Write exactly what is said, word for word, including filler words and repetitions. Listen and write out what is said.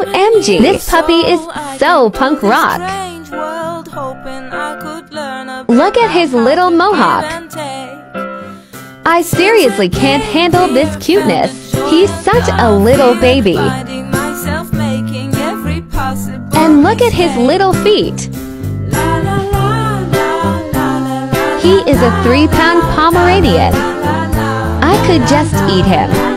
M G. This puppy is so punk rock. Look at his little mohawk. I seriously can't handle this cuteness. He's such a little baby. And look at his little feet. He is a three-pound Pomeranian. I could just eat him.